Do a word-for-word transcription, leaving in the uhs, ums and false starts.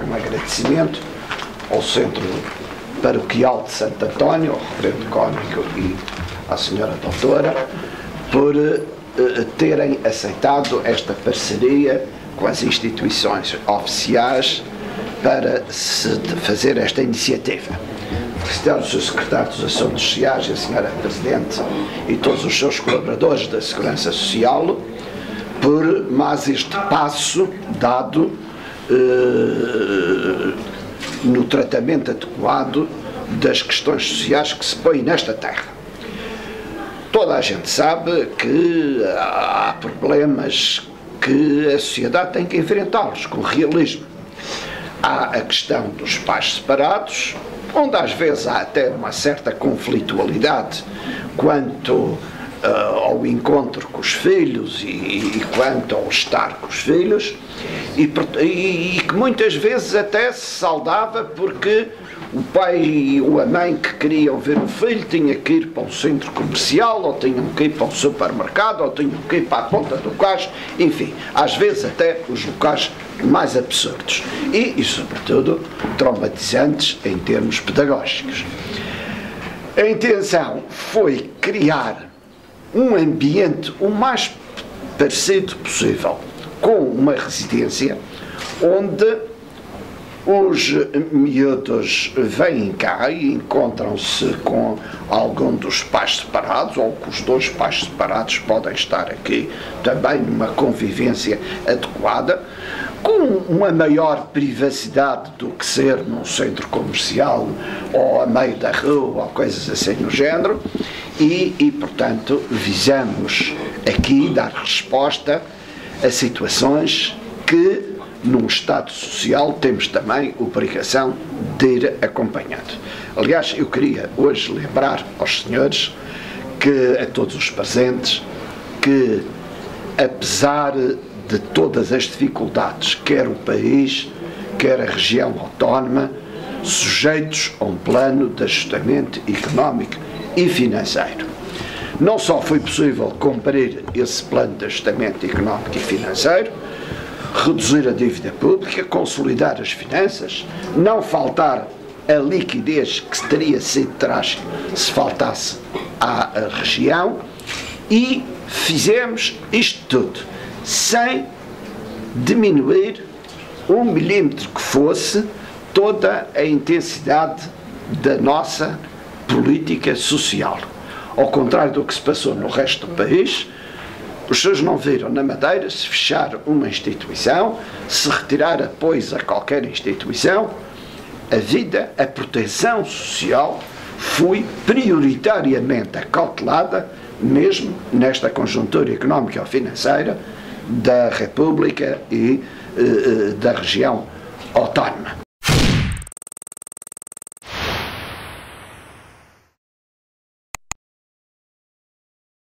um agradecimento ao Centro Paroquial de Santo António, ao Reverendo Cónigo e à Senhora Doutora, por uh, terem aceitado esta parceria com as instituições oficiais para se fazer esta iniciativa. Felicitar o seu Secretário dos Assuntos Sociais, a Senhora Presidente e todos os seus colaboradores da Segurança Social por mais este passo dado eh, no tratamento adequado das questões sociais que se põem nesta terra. Toda a gente sabe que há problemas que a sociedade tem que enfrentá-los com realismo. Há a questão dos pais separados, onde às vezes há até uma certa conflitualidade quanto uh, ao encontro com os filhos e, e quanto ao estar com os filhos, e, e, e que muitas vezes até se saudava porque o pai ou a mãe que queriam ver o filho tinha que ir para um centro comercial, ou tinham que ir para um supermercado, ou tinham que ir para a ponta do cais, enfim, às vezes até os locais mais absurdos e, e sobretudo, traumatizantes em termos pedagógicos. A intenção foi criar um ambiente o mais parecido possível com uma residência onde os miúdos vêm cá e encontram-se com algum dos pais separados, ou com os dois pais separados podem estar aqui também numa convivência adequada, com uma maior privacidade do que ser num centro comercial ou a meio da rua ou coisas assim no género, e, e portanto visamos aqui dar resposta a situações que num Estado social temos também obrigação de ir acompanhando. Aliás, eu queria hoje lembrar aos senhores, que a todos os presentes, que apesar de todas as dificuldades, quer o país, quer a região autónoma, sujeitos a um plano de ajustamento económico e financeiro. Não só foi possível cumprir esse plano de ajustamento económico e financeiro, reduzir a dívida pública, consolidar as finanças, não faltar a liquidez que teria sido trágico se faltasse à região, e fizemos isto tudo sem diminuir um milímetro que fosse toda a intensidade da nossa política social. Ao contrário do que se passou no resto do país, os senhores não viram na Madeira se fechar uma instituição, se retirar apoios a qualquer instituição. A vida, a proteção social foi prioritariamente acautelada, mesmo nesta conjuntura económica ou financeira da República e eh, da região autónoma.